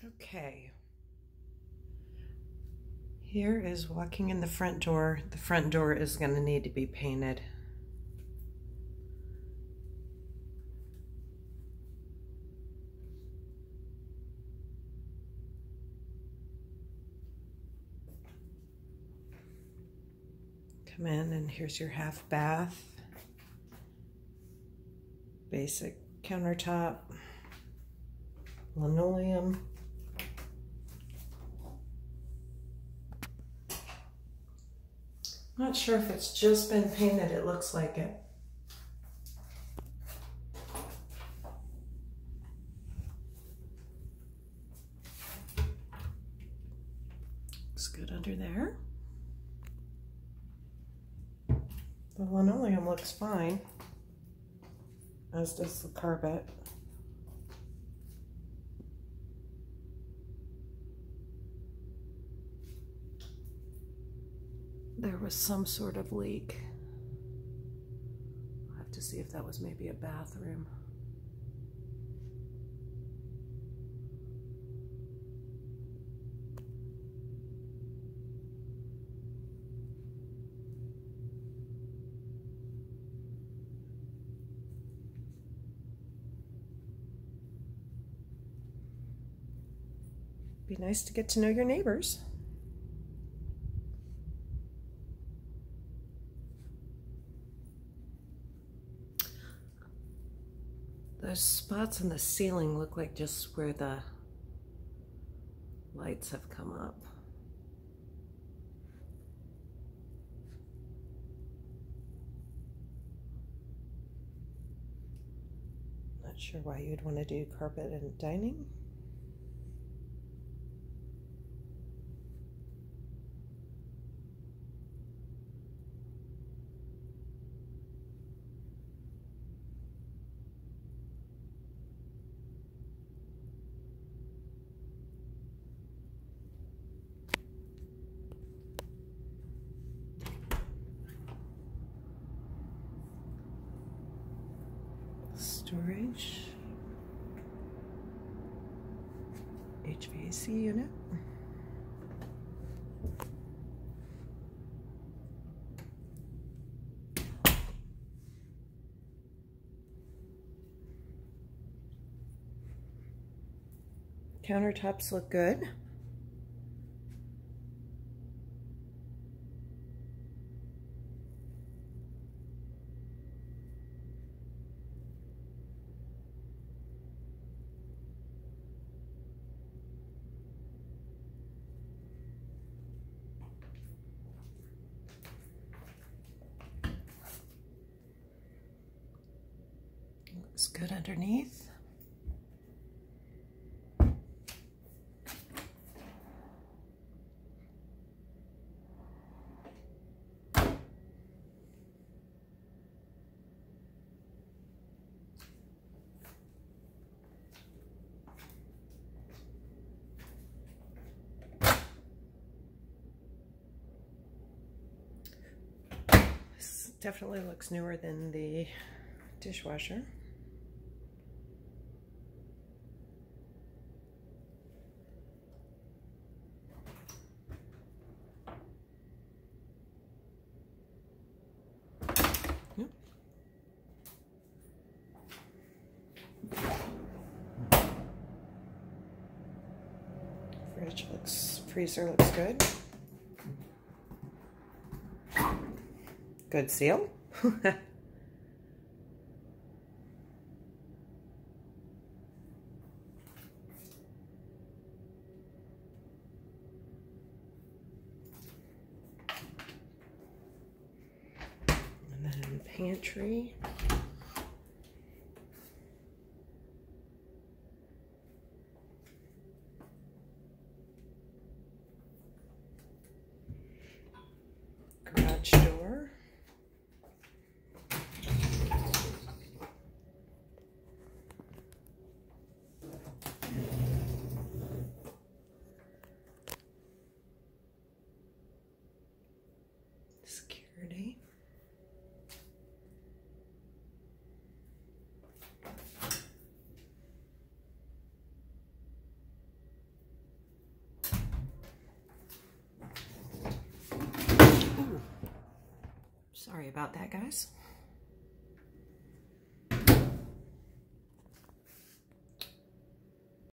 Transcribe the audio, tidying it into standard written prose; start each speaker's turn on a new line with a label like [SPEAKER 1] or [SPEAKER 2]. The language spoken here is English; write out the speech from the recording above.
[SPEAKER 1] Okay. Here is walking in the front door. The front door is going to need to be painted. Come in and here's your half bath. Basic countertop. Linoleum. Not sure if it's just been painted, it looks like it. Looks good under there. The linoleum looks fine, as does the carpet. There was some sort of leak. I'll have to see if that was maybe a bathroom. Be nice to get to know your neighbors. Those spots on the ceiling look like just where the lights have come up. Not sure why you'd want to do carpet and dining. Storage, HVAC unit. Countertops look good. Looks good underneath. This definitely looks newer than the dishwasher. Yep. Freezer looks good. Good seal. And then pantry. Garage door. Security. Sorry about that, guys.